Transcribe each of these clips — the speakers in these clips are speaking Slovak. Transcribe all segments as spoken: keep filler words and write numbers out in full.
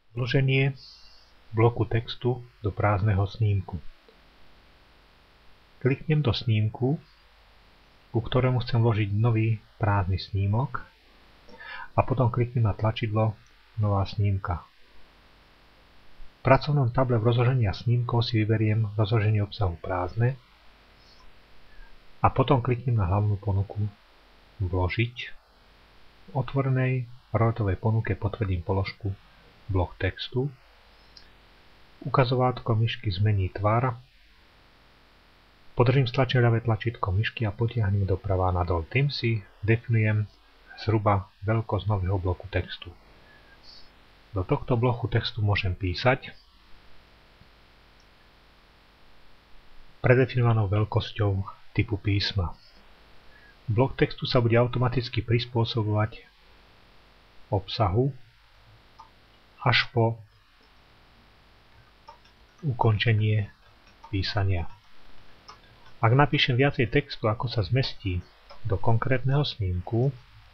Vloženie bloku textu do prázdneho snímku. Kliknem do snímku, ku ktorému chcem vložiť nový prázdny snímok, a potom kliknem na tlačidlo Nová snímka. V pracovnom table v rozložení snímkov si vyberiem rozloženie obsahu prázdne a potom kliknem na hlavnú ponuku Vložiť. V otvorenej roletovej ponuke potvrdím položku blok textu. Ukazovátko myšky zmení tvar. Podržím stlačené ľavé tlačítko myšky a potiahnem doprava nadol. Tým si definujem zhruba veľkosť nového bloku textu. Do tohto bloku textu môžem písať predefinovanou veľkosťou typu písma. Blok textu sa bude automaticky prispôsobovať obsahu až po ukončenie písania. Ak napíšem viacej textu, ako sa zmestí do konkrétneho snímku,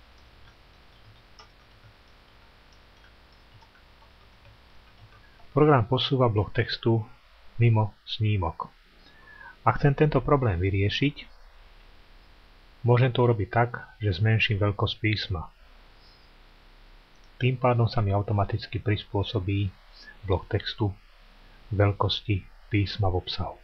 program posúva blok textu mimo snímok. Ak chcem tento problém vyriešiť, môžem to urobiť tak, že zmenším veľkosť písma. Tým pádom sa mi automaticky prispôsobí blok textu veľkosti písma v obsahu.